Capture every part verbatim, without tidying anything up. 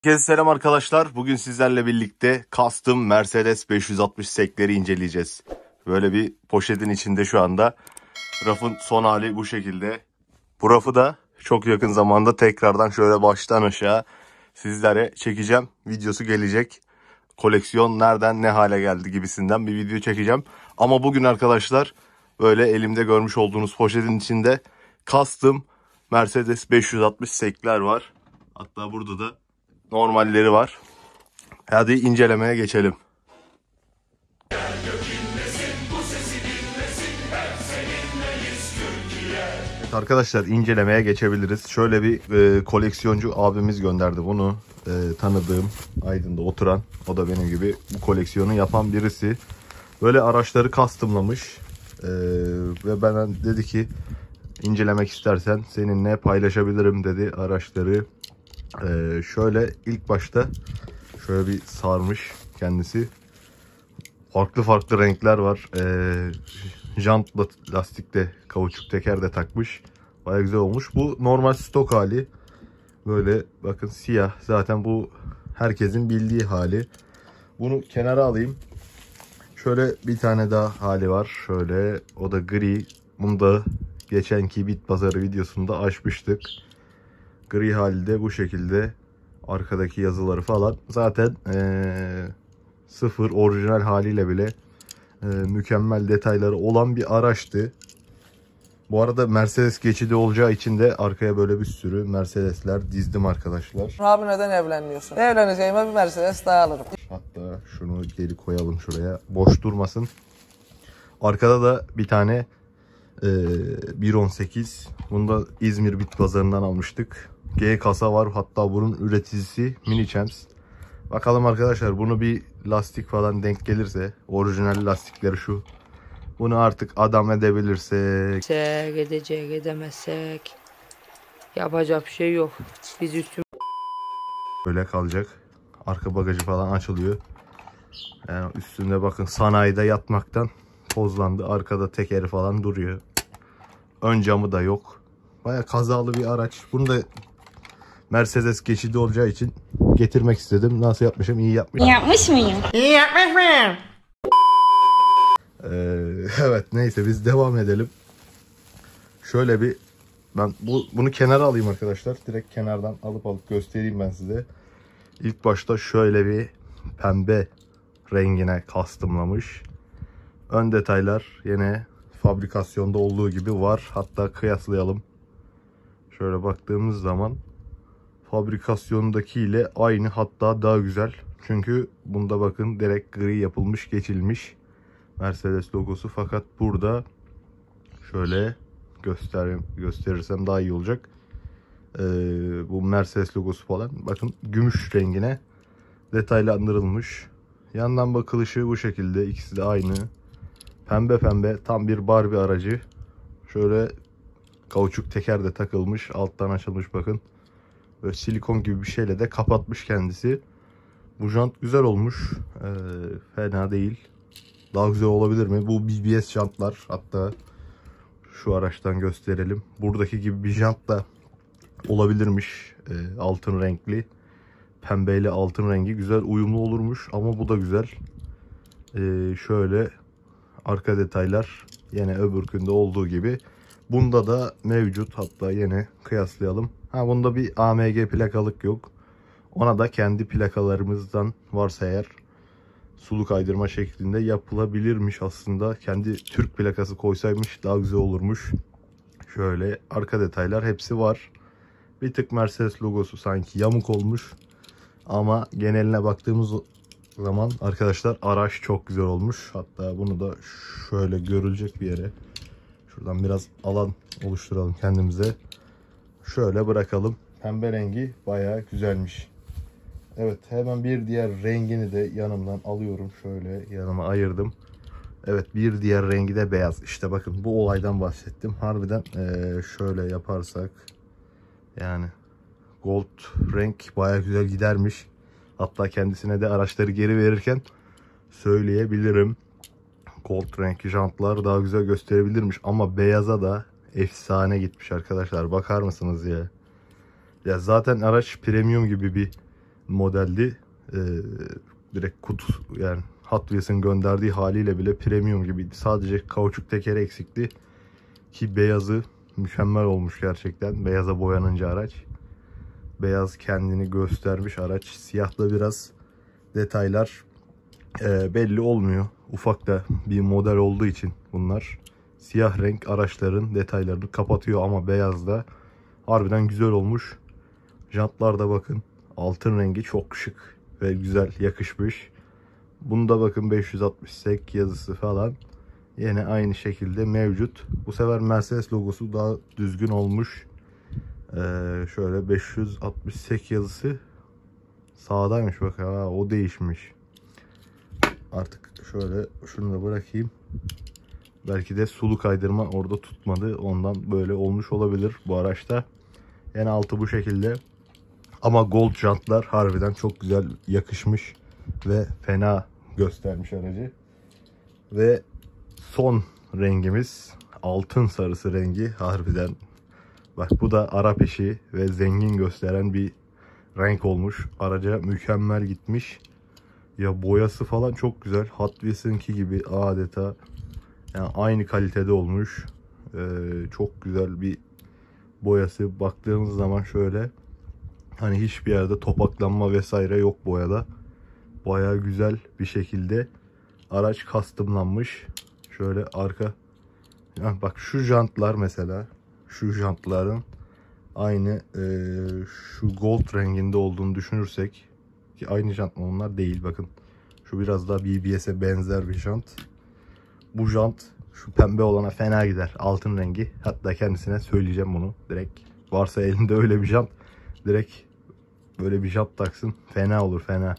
Herkese selam arkadaşlar. Bugün sizlerle birlikte custom Mercedes beş yüz altmış sekleri inceleyeceğiz. Böyle bir poşetin içinde şu anda. Rafın son hali bu şekilde. Bu rafı da çok yakın zamanda tekrardan şöyle baştan aşağı sizlere çekeceğim. Videosu gelecek. Koleksiyon nereden ne hale geldi gibisinden bir video çekeceğim. Ama bugün arkadaşlar böyle elimde görmüş olduğunuz poşetin içinde custom Mercedes beş yüz altmış sekler var. Hatta burada da normalleri var. Hadi incelemeye geçelim. Evet arkadaşlar, incelemeye geçebiliriz. Şöyle bir e, koleksiyoncu abimiz gönderdi bunu. E, tanıdığım, Aydın'da oturan, o da benim gibi bu koleksiyonu yapan birisi. Böyle araçları customlamış. E, ve bana dedi ki incelemek istersen seninle paylaşabilirim dedi araçları. Ee, şöyle ilk başta şöyle bir sarmış kendisi. Farklı farklı renkler var. Ee, jant lastikte, kauçuk teker de takmış. Baya güzel olmuş. Bu normal stok hali. Böyle bakın siyah. Zaten bu herkesin bildiği hali. Bunu kenara alayım. Şöyle bir tane daha hali var. Şöyle, o da gri. Bunu da geçenki bit pazarı videosunda açmıştık. Gri halde bu şekilde, arkadaki yazıları falan zaten ee, sıfır orijinal haliyle bile e, mükemmel detayları olan bir araçtı. Bu arada Mercedes geçidi olacağı için de arkaya böyle bir sürü Mercedesler dizdim arkadaşlar. Abi neden evlenmiyorsun? Evleneceğime bir Mercedes daha alırım. Hatta şunu geri koyalım şuraya, boş durmasın. Arkada da bir tane e, bir on sekiz. Bunu da İzmir bit pazarından almıştık. G kasa var, hatta bunun üreticisi Mini Champs. Bakalım arkadaşlar, bunu bir lastik falan denk gelirse, orijinal lastikleri şu, bunu artık adam edebilirsek, edecek edemezsek yapacak bir şey yok. Biz üstüm böyle kalacak. Arka bagajı falan açılıyor. Yani üstünde bakın, sanayide yatmaktan tozlandı. Arkada tekeri falan duruyor. Ön camı da yok. Baya kazalı bir araç. Bunu da Mercedes geçidi olacağı için getirmek istedim. Nasıl yapmışım? İyi yapmışım. Yapmış mıyım? İyi yapmış mıyım? Ee, evet, neyse biz devam edelim. Şöyle bir, ben bu, bunu kenara alayım arkadaşlar. Direkt kenardan alıp alıp göstereyim ben size. İlk başta şöyle bir pembe rengine customlamış. Ön detaylar yine fabrikasyonda olduğu gibi var. Hatta kıyaslayalım. Şöyle baktığımız zaman fabrikasyondaki ile aynı, hatta daha güzel. Çünkü bunda bakın direkt gri yapılmış, geçilmiş Mercedes logosu. Fakat burada şöyle göster gösterirsem daha iyi olacak. Ee, bu Mercedes logosu falan bakın gümüş rengine detaylandırılmış. Yandan bakılışı bu şekilde, ikisi de aynı. Pembe pembe, tam bir Barbie aracı. Şöyle kauçuk teker de takılmış, alttan açılmış bakın. Böyle silikon gibi bir şeyle de kapatmış kendisi. Bu jant güzel olmuş. Ee, fena değil. Daha güzel olabilir mi? Bu B B S jantlar. Hatta şu araçtan gösterelim. Buradaki gibi bir jant da olabilirmiş. Ee, altın renkli. Pembeyle altın rengi güzel uyumlu olurmuş. Ama bu da güzel. Ee, şöyle arka detaylar yine öbürkünde olduğu gibi. Bunda da mevcut. Hatta yine kıyaslayalım. Ha, bunda bir A M G plakalık yok. Ona da kendi plakalarımızdan varsa eğer sulu kaydırma şeklinde yapılabilirmiş aslında. Kendi Türk plakası koysaymış daha güzel olurmuş. Şöyle arka detaylar hepsi var. Bir tık Mercedes logosu sanki yamuk olmuş. Ama geneline baktığımız zaman arkadaşlar araç çok güzel olmuş. Hatta bunu da şöyle görülecek bir yere, şuradan biraz alan oluşturalım kendimize. Şöyle bırakalım. Pembe rengi bayağı güzelmiş. Evet, hemen bir diğer rengini de yanımdan alıyorum. Şöyle yanıma ayırdım. Evet, bir diğer rengi de beyaz. İşte bakın, bu olaydan bahsettim. Harbiden ee, şöyle yaparsak yani gold renk bayağı güzel gidermiş. Hatta kendisine de araçları geri verirken söyleyebilirim. Gold renk jantlar daha güzel gösterebilirmiş. Ama beyaza da efsane gitmiş arkadaşlar. Bakar mısınız ya? Ya zaten araç premium gibi bir modeldi. Ee, direkt kutu yani Hot Wheels'in gönderdiği haliyle bile premium gibiydi. Sadece kauçuk tekeri eksikti. Ki beyazı mükemmel olmuş gerçekten. Beyaza boyanınca araç. Beyaz kendini göstermiş araç. Siyahla biraz detaylar e, belli olmuyor. Ufak da bir model olduğu için bunlar. Siyah renk araçların detaylarını kapatıyor ama beyazda harbiden güzel olmuş. Jantlar da bakın altın rengi çok şık ve güzel yakışmış. Bunda bakın beş yüz altmış sek yazısı falan yine aynı şekilde mevcut. Bu sefer Mercedes logosu daha düzgün olmuş. Ee, şöyle beş yüz altmış sek yazısı sağdaymış bak ha, o değişmiş. Artık şöyle şunu da bırakayım. Belki de sulu kaydırma orada tutmadı. Ondan böyle olmuş olabilir bu araçta. En altı bu şekilde. Ama gold jantlar harbiden çok güzel yakışmış ve fena göstermiş aracı. Ve son rengimiz altın sarısı rengi. Harbiden bak bu da Arap işi ve zengin gösteren bir renk olmuş. Araca mükemmel gitmiş. Ya boyası falan çok güzel. Hot Wheels'inki gibi adeta. Yani aynı kalitede olmuş. Ee, çok güzel bir boyası. Baktığımız zaman şöyle hani hiçbir yerde topaklanma vesaire yok boyada. Bayağı güzel bir şekilde araç customlanmış. Şöyle arka yani bak şu jantlar mesela şu jantların aynı e, şu gold renginde olduğunu düşünürsek ki aynı jant mı onlar değil bakın. Şu biraz daha B B S'e benzer bir jant. Bu jant şu pembe olana fena gider. Altın rengi. Hatta kendisine söyleyeceğim bunu. Direkt varsa elinde öyle bir jant. Direkt böyle bir jant taksın. Fena olur fena.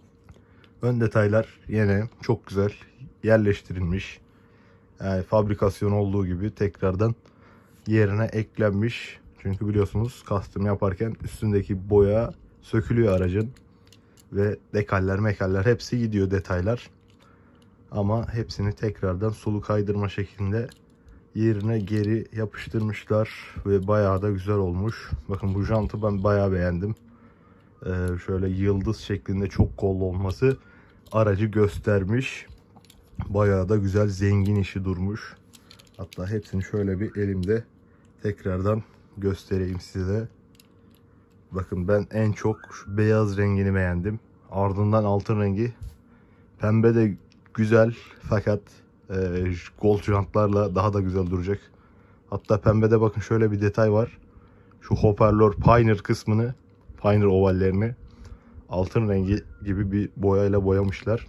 Ön detaylar yine çok güzel yerleştirilmiş. Yani fabrikasyon olduğu gibi tekrardan yerine eklenmiş. Çünkü biliyorsunuz custom yaparken üstündeki boya sökülüyor aracın. Ve dekaller mekaller hepsi gidiyor detaylar. Ama hepsini tekrardan sulu kaydırma şeklinde yerine geri yapıştırmışlar. Ve bayağı da güzel olmuş. Bakın bu jantı ben bayağı beğendim. Ee, şöyle yıldız şeklinde çok kollu olması aracı göstermiş. Bayağı da güzel zengin işi durmuş. Hatta hepsini şöyle bir elimde tekrardan göstereyim size. Bakın ben en çok şu beyaz rengini beğendim. Ardından altın rengi. Pembe de güzel fakat e, gold jantlarla daha da güzel duracak. Hatta pembede bakın şöyle bir detay var. Şu hoparlör Pioneer kısmını, Pioneer ovallerini altın rengi gibi bir boyayla boyamışlar.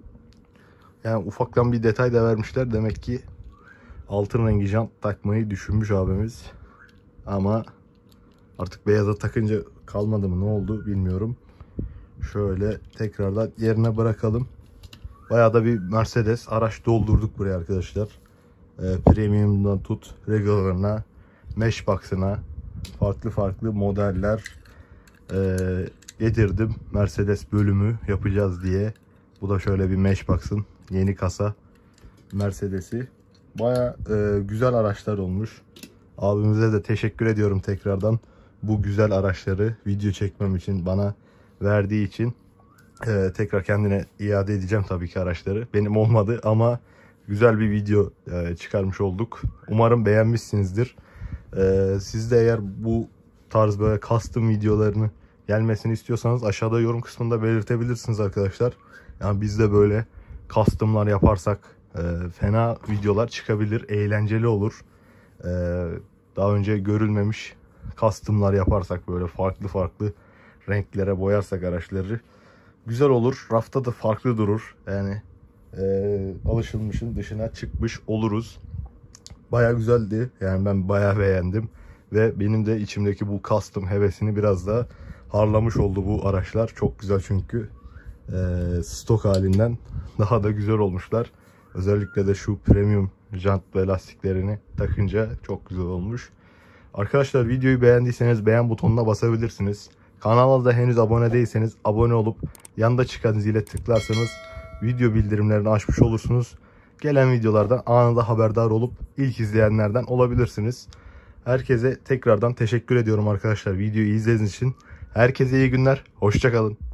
Yani ufaktan bir detay da vermişler. Demek ki altın rengi jant takmayı düşünmüş abimiz. Ama artık beyaza takınca kalmadı mı ne oldu bilmiyorum. Şöyle tekrardan yerine bırakalım. Bayağı da bir Mercedes araç doldurduk buraya arkadaşlar. E, Premium'dan tut regular'ına, Matchbox'ına farklı farklı modeller e, getirdim. Mercedes bölümü yapacağız diye. Bu da şöyle bir Matchbox'ın yeni kasa Mercedes'i. Bayağı e, güzel araçlar olmuş. Abimize de teşekkür ediyorum tekrardan. Bu güzel araçları video çekmem için bana verdiği için. Ee, tekrar kendine iade edeceğim tabii ki araçları. Benim olmadı ama güzel bir video e, çıkarmış olduk. Umarım beğenmişsinizdir. Ee, siz de eğer bu tarz böyle custom videolarını gelmesini istiyorsanız aşağıda yorum kısmında belirtebilirsiniz arkadaşlar. Yani biz de böyle customlar yaparsak e, fena videolar çıkabilir. Eğlenceli olur. E, daha önce görülmemiş customlar yaparsak böyle farklı farklı renklere boyarsak araçları güzel olur. Rafta da farklı durur. Yani e, alışılmışın dışına çıkmış oluruz. Baya güzeldi. Yani ben baya beğendim. Ve benim de içimdeki bu custom hevesini biraz daha harlamış oldu bu araçlar. Çok güzel çünkü. E, stok halinden daha da güzel olmuşlar. Özellikle de şu premium jant ve lastiklerini takınca çok güzel olmuş. Arkadaşlar videoyu beğendiyseniz beğen butonuna basabilirsiniz. Kanala da henüz abone değilseniz abone olup yanda çıkan zile tıklarsanız video bildirimlerini açmış olursunuz. Gelen videolardan anında haberdar olup ilk izleyenlerden olabilirsiniz. Herkese tekrardan teşekkür ediyorum arkadaşlar videoyu izlediğiniz için. Herkese iyi günler. Hoşça kalın.